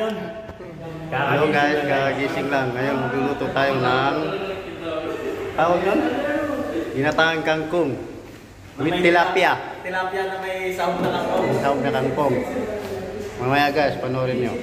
yun. Hello guys, kagising lang. Ngayon magluluto tayo ng tawag nun? Ginataang kangkong with tilapia. Tilapia na may sahog na kangkong. May sahog na kangkong. Mamaya guys, panoorin nyo.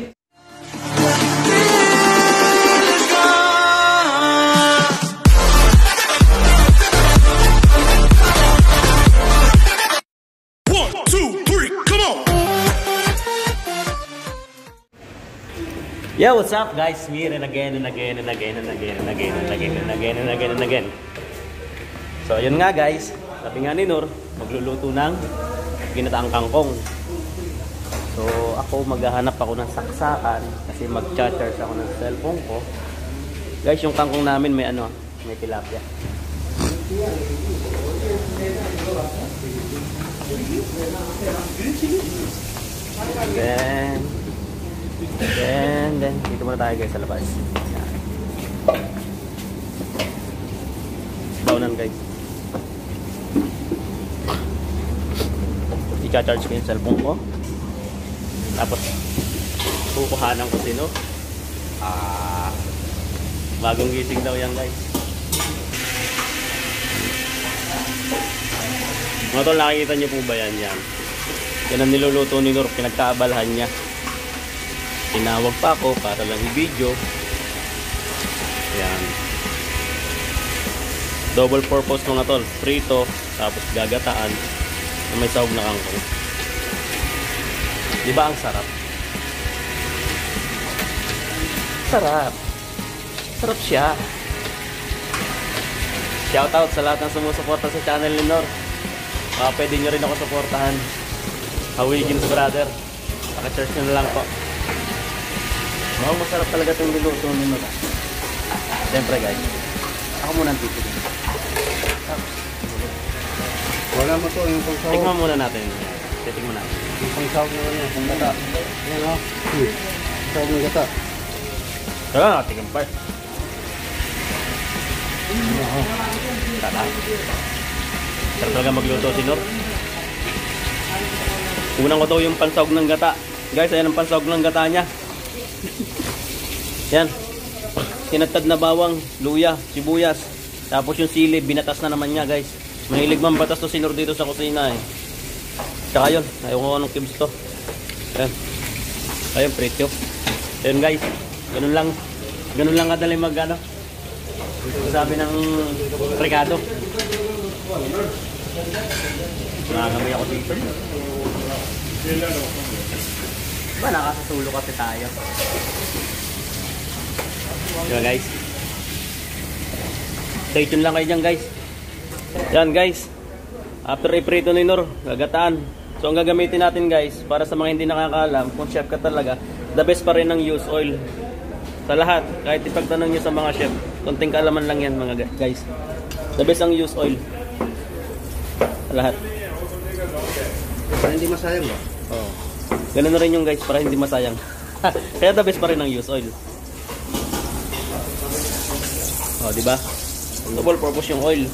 Yo, what's up guys? Here and again and again and again and again and again and again and again and again and again. So yun nga guys, sabi nga ni Nur, magluluto ng ginataang kangkong. So ako maghahanap ako ng saksakan kasi mag-charge ako ng cellphone ko. Guys, yung kangkong namin may ano, may tilapia. Then dito muna tayo guys sa labas. Downan guys. I-charge ko yung cellphone ko. Tapos kukuhanan ko sino. Bagong gising daw yan guys. Mga tol, nakikita niyo po ba yan? Yan ang niluluto ni Nur, pinagkaabalahan niya. Tinawag pa ako para lang i-video. Yan. Double purpose mga tol. Prito, tapos gagataan na may sahog na kangkong. Diba ang sarap? Sarap. Sarap siya. Shoutout sa lahat ng sumusuporta sa channel ni Nur. Pwede nyo rin ako suportahan. Hawigins brother. Paka-search nyo na lang po. Wow, masarap talaga itong niluto nyo na. Siyempre guys, ako muna ang titig. Wala mo to yung pangsahog. Tikman muna natin. Titig mo natin. Yung pangsahog naman yan, pang gata. Yan o. Pangsahog ng gata. Tara, natigam pa. Tara. Sarap talaga magluto si Nur. Unang ko daw yung pansahog ng gata. Guys, ayan ang pansahog ng gata niya. Yan. Tinatad na bawang, luya, sibuyas. Tapos yung sili, binatas na naman niya guys. Mahilig man batas to si Nur dito sa kusina eh. Tsaka yun, ayaw ko anong cubes to. Ayan. Ayun, pretyo. Ayun guys, ganun lang kadali mag ano. Sabi ng Ricardo. Nangangamay ako dito. Ba, nakasasulo kasi tayo. Diba guys? Stay tuned lang kayo dyan guys. Yan guys, after iprito ni Nur, gagataan. So ang gagamitin natin guys, para sa mga hindi nakakaalam, kung chef ka talaga, the best pa rin ng used oil. Sa lahat, kahit ipagtanong nyo sa mga chef, konting kaalaman lang yan mga guys. The best ang used oil. Sa lahat. Para hindi masayang ba? Oo. Ganun na rin yung guys, para hindi masayang. Kaya the best pa rin ang used oil. Oh, di ba? Double purpose yung oil.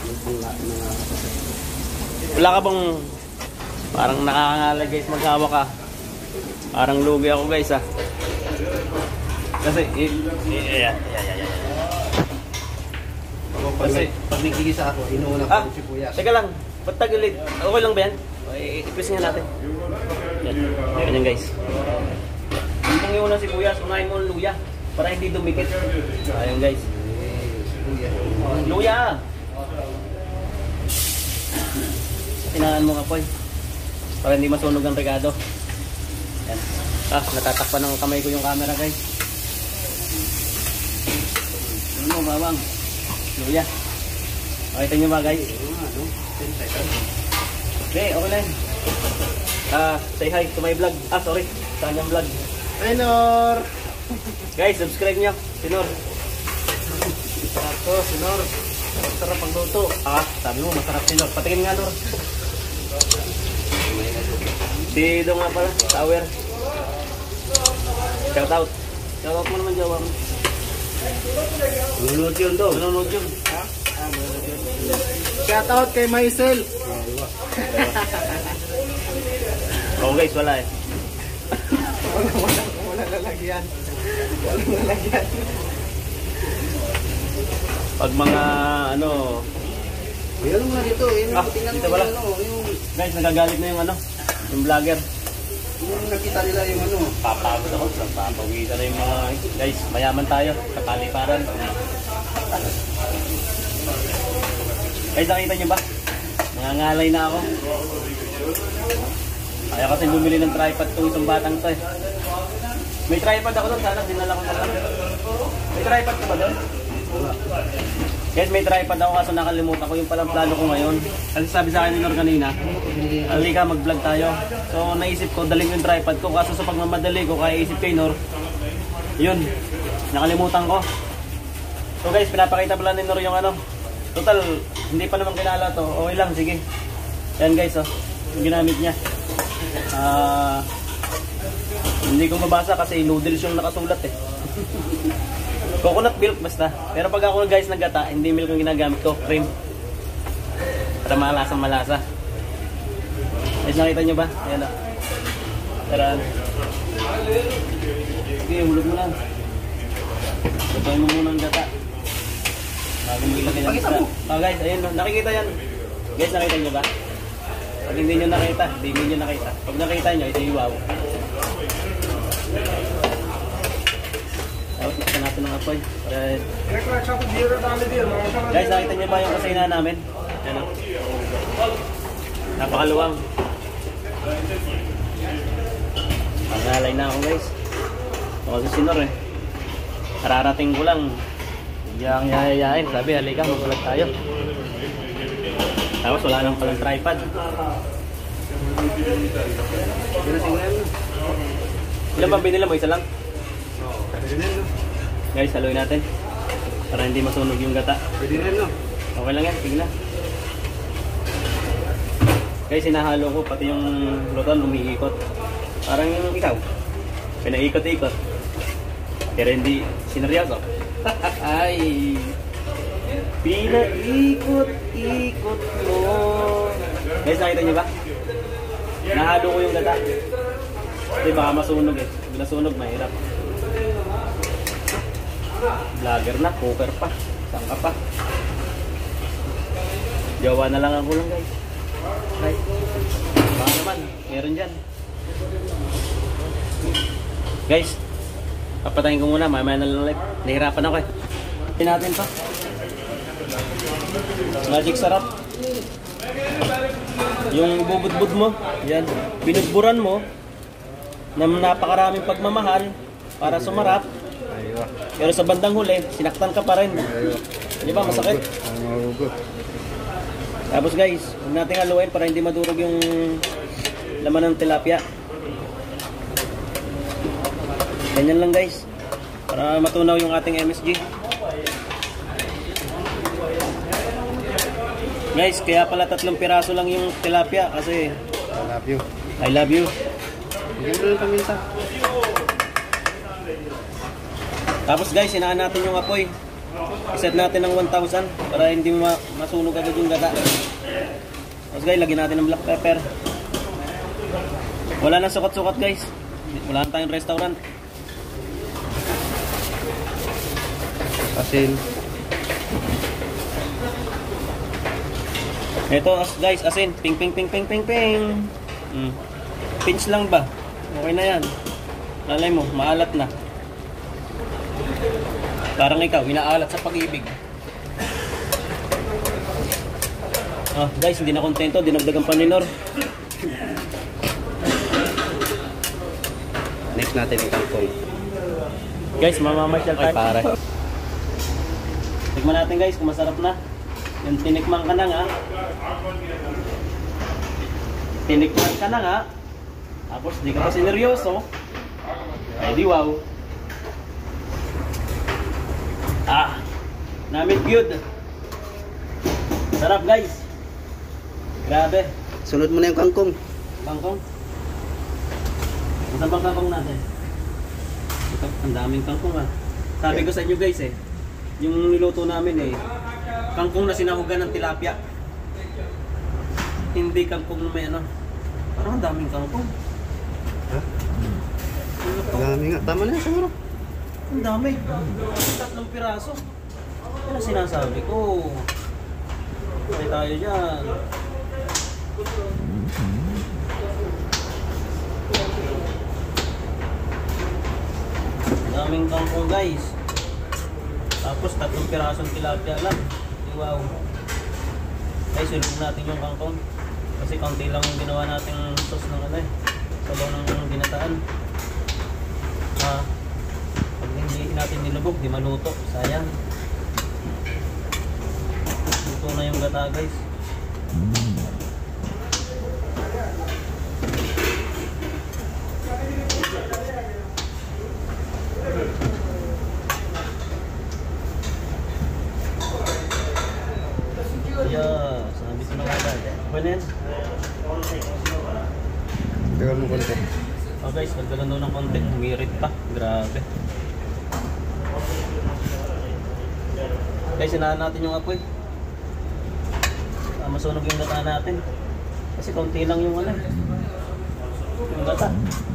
Wala ka bang parang nakakangala guys, maghawa ka? Parang lugi ako guys ah. Kasi Kasi pag nagigisa ako, inuuna ko yung sibuyas. Teka lang, ba't tagilid? Okay lang ba yan? I-press nga natin. Yan, ganyan guys. Kung yung unang sibuyas, unahin mo ang luya para hindi dumikit. Ayan guys. Luya! Tinangan mo nga po para hindi masunog ang regado. Yan. Natatakpan ng kamay ko yung camera guys. Ano mawang? Luya. Pakita nyo ba guys? Okay, okay lang. Say hi to my vlog. Sorry. Sa kanyang vlog. Hi Nur! Guys, subscribe nyo. Si Nur. Ako, si Nur. Masarap ang luto. Sabi mo, masarap si Nur. Patikin nga Nur. Si Dong nga pala. Tower. Shout out. Shout out mo naman Jawa mo. Nunod yun Dong. Nunod yun. Shout out kay Maisel. Oh guys, wala eh. Wala lalagyan. lalagyan. Walang lalagyan. Pag mga ano... Ayun nga dito. Tingnan dito mo pala. yung Guys, nagagalit na yung ano, yung vlogger. yung nakita nila yung ano. Papagod ako, papawisan na yung mga... Guys, mayaman tayo sa paliparan. Guys, nakita nyo ba? Nangangalay na ako. Kaya kasi bumili ng tripod itong isang batang to eh. May tripod ako doon, sana dinala ko na lang. May tripod ka ba doon? Guys, may tripod ako kaso nakalimutan ko yung palang plano ko ngayon. Kasi sabi sa akin ni Nor kanina, halika mag-vlog tayo. So naisip ko, daling yung tripod ko. Kaso sa pagmamadali ko, kaya isip kay Nor, yun, nakalimutan ko. So guys, pinapakita pala ni Nor yung ano. Total, hindi pa naman kilala to. Okay lang, sige. Yan guys, oh, yung ginamit niya. Hindi ko mabasa kasi noodles yung nakasulat eh. Coconut milk basta. Pero pag ako guys naggata, hindi milk yung ginagamit ko, cream. Para malasang malasa. Guys, nakita nyo ba? Ayan o. Tara. Sige, hulog mo lang. Lutuin mo muna ang gata. Bago mo ilagay ng isda. Oh guys, ayun o. Nakikita yan. Guys, nakita nyo ba? Pag hindi nyo nakita, hindi nyo nakita. Pag nakita nyo, ito yung wow. Tapos nakita natin ng apoy. Guys, nakita nyo ba yung kusina namin? Yan o. Napakaluwang. Pangalay na ako guys. Ito kasi sinor eh. Kararating ko lang. Hindi akong yayayain. Sabi, halika, magulat tayo. Tapos wala nang palang tripod. Ilan ba binila mo? Isa lang? Guys, haluin natin. Para hindi masunog yung gata. Pwede rin, no? Okay lang yan, sige na. Guys, hinahalo ko pati yung luton umiikot. Parang yung ikaw. Pinaikot-ikot. Pero hindi sineryoso. Ay! Pinaikot-ikot mo. Guys, nakita nyo ba? Nahalo ko yung gata. Kasi baka masunog eh. Pag nasunog, mahirap. Vlogger na, cooker pa. Sangka pa. Jawa na lang ang kulang guys. Right. Baka naman, meron dyan. Guys, papatayin ko muna, mamaya na lang live. Nahirapan ako eh. Pin natin to. Magic sarap. Yung bubud-bud mo, yan. Binudburan mo na napakaraming pagmamahal para sumarap. Pero sa bandang huli, sinaktan ka pa rin. Di ba, masakit? Tapos guys, huwag natin haluin para hindi madurog yung laman ng tilapia. Ganyan lang guys, para matunaw yung ating MSG. Guys, kaya pala 3 piraso lang yung tilapia kasi I love you. I love you. Bigyan mo lang paminsan. Tapos guys, hinaan natin yung apoy. Iset natin ng 1,000 para hindi masunog agad yung gata. Tapos guys, lagyan natin ng black pepper. Wala nang sukat-sukat guys. Wala na tayong restaurant. Asin. Ito guys, asin. Ping ping ping ping ping ping. Pinch lang ba? Okay na yan. Lalay mo, maalat na. Parang ikaw, inaalat sa pag-ibig. Guys, hindi na kontento. Dinagdagan pa ni Nor. Next natin yung kangkong. Guys, mamamasyal tayo. Ay, pare. Tikman natin guys kung masarap na. Yung tinikman ka na nga. Tinikman ka na nga. Tapos di ka pa sineryoso. Ay di wow. Namit good. Sarap guys. Grabe. Sunod mo na yung kangkong. Kangkong. Saan bang kangkong natin? Ito, ang daming kangkong ah. Sabi ko sa inyo guys eh. Yung niluto namin eh. Kangkong na sinahugan ng tilapia. Hindi kangkong na may ano. Parang ang daming kangkong. Huh? dami nga. Tama na yan siguro. Ang dami. 3 piraso. Yan ang sinasabi ko. Pwede tayo dyan. Daming kangkong guys. Tapos 3 pirasong tilapia lang. Wow. Guys, sulong natin yung kangkong. Kasi kaunti lang yung ginawa nating sauce ng ano eh. Sabaw ng ginataan. Pag hindi natin nilubog, di maluto. Sayang. Luto na yung gata guys. Yeah, sabi ko na wala. Pwede yan? Tagal mo konti. Oh guys, nagdagan daw ng konti. Humirit pa. Grabe. Guys, sinahan natin yung apoy. Masunog yung gata natin. Kasi konti lang yung ano. Yung gata.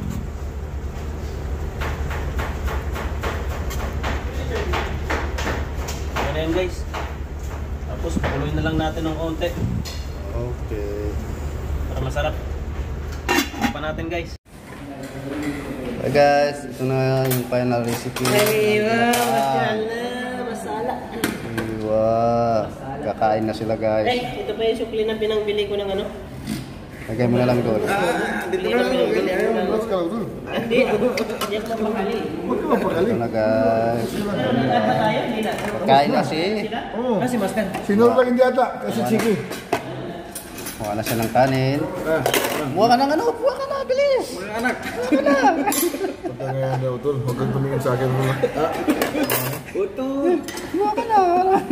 Ano yan guys. Tapos pakuloy na lang natin ng konti. Okay. Para masarap. Pa natin guys. Hi guys, ito na yung final recipe. Masala. Wow. Kakain na sila guys. Ito pa yung sukli na pinangbili ko ng ano? Lagay mo na lang doon. Hindi na pinangbili ko ng ano? Hindi. Hindi ako mapakali. Ito na guys. Nanonood ba tayo? Hindi na. Kain na si. Si Master. Sinuro lang hindi ata, kasi chiki. Mukha na siya ng kanin. Buha ka ng ano? Buha ka na, bilis! Mga anak. Buha ka na! Punta nga yan daw, Tol. Huwag kang tumingin sa akin muna. Buha ka na!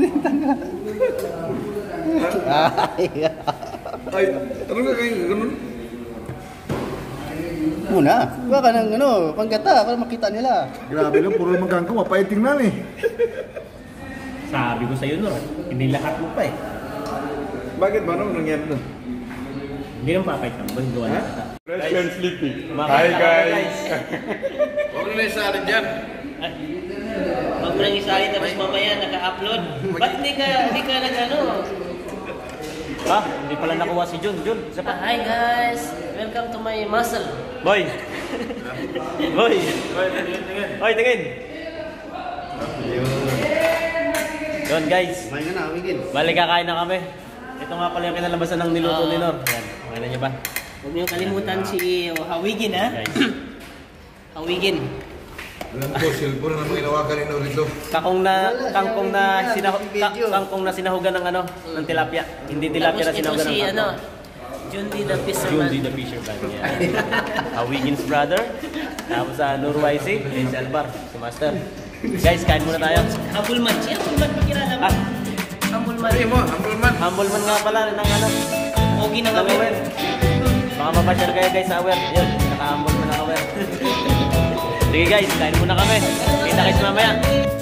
Ay, ano ka kayo? Ganun? Muna, buha ka ng ano, panggata para makita nila. Grabe lang, puro naman kangkong. Mapaiting na eh. Sabi ko sa'yo Nor, hindi lahat mo pa eh. Bakit ba? Anong nangyari doon? Hindi nang papay ka, ba? Gawa na kita. Fresh and sleepy. Hi guys! Huwag na yung sa akin dyan. Huwag mo nang isali tapos mamaya naka-upload. Ba't hindi ka nag-ano? Hindi pala nakuha si Jun. Isa pa. Hi guys! Welcome to my muscle. Boy! Boy! Boy, tingin! Yun guys, Kumain ka na, Wigin. balik kakain na kami. Ito nga pala yung kinalabasan ng niluto ni Nor. Yan, kumain na niyo ba? Huwag niyo kalimutan si Hawigin ha? Guys, Hawigin. Alam ko, cellphone na naman ginawa ka rin ulit. kangkong na sinahugan ng ano, ng tilapia. Hindi tilapia na Tapos ito sinahugan ng si kangkong. ano, Jundi the Fisherman. Jundi the Fisherman. Yeah. Wiggins brother. Tapos sa Nur YC, si Alvar, si Master. Guys, kain muna tayo. Humbleman. Si Humbleman pakilala mo. Humbleman. Humble man nga pala ng ano. Pogi na Ng kami. Awer. Baka mapashare kayo guys sa Awer. Yun, naka-humble man ng Awer. Sige guys, kain muna kami. Kita kayo mamaya.